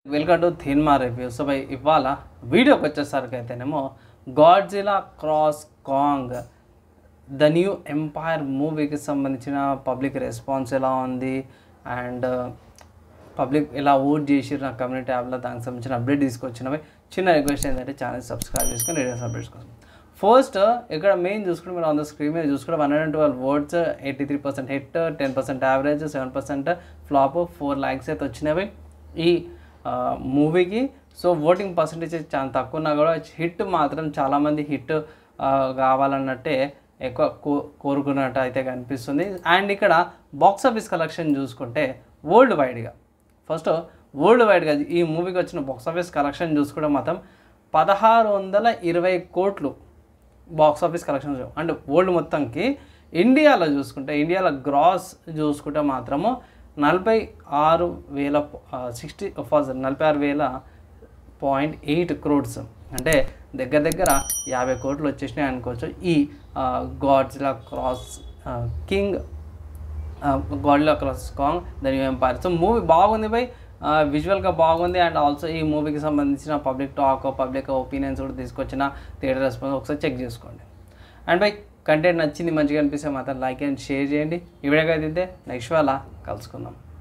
Welcome to థిన్మా review. So బై ఇవాళ వీడియోకి వచ్చేసరికి అయితేనేమో Godzilla cross Kong the new empire మూవీకి సంబంధించిన పబ్లిక్ రెస్పాన్స్ ఎలా ఉంది అండ్ పబ్లిక్ ఎలా ఓట్ చేసిరు నా కమ్యూనిటీ యాప్లో దానికి సంబంధించిన అప్డేట్ తీసుకొచ్చినవి. చిన్న రిక్వెస్ట్ ఏంటంటే ఛానల్ సబ్స్క్రైబ్ చేసుకొని వీడియోస్ అప్డేట్స్ కోసం. ఫస్ట్ ఇక్కడ మెయిన్ చూసుకుంటే మీరు ఆన్ ద స్క్రీన్ మీద చూసుకుంటే 112 votes, 83% hit, 10% average, 7% flop, 4 likes అయితే వచ్చినవి ఈ మూవీకి. సో ఓటింగ్ పర్సంటేజ్ చాలా తక్కువ ఉన్నా కూడా హిట్ మాత్రం చాలామంది హిట్ కావాలన్నట్టే ఎక్కువ కోరుకున్నట్టు అయితే కనిపిస్తుంది. అండ్ ఇక్కడ బాక్స్ ఆఫీస్ కలెక్షన్ చూసుకుంటే వరల్డ్ వైడ్గా ఈ మూవీకి వచ్చిన బాక్స్ ఆఫీస్ కలెక్షన్ చూసుకుంటే మాత్రం 1620 కోట్లు box office collection. And world మొత్తంకి ఇండియాలో చూసుకుంటే ఇండియాలో గ్రాస్ చూసుకుంటే మాత్రము 46,000.8 crores, అంటే దగ్గర 50 కోట్లు వచ్చేసినాయి అనుకోవచ్చు ఈ Godzilla cross Kong the new empire. So movie బాగుంది బై, విజువల్గా బాగుంది. అండ్ ఆల్సో ఈ మూవీకి సంబంధించిన పబ్లిక్ టాక్, పబ్లిక్ ఒపీనియన్స్ కూడా తీసుకొచ్చిన థియేటర్ రెస్పాన్స్ ఒకసారి చెక్ చేసుకోండి. అండ్ బై కంటెంట్ నచ్చింది, మంచిగా అనిపిస్తే మాత్రం లైక్ అండ్ షేర్ చేయండి. ఈ వీడియోకి అయితే నెక్స్ట్ వేళ కలుసుకుందాం.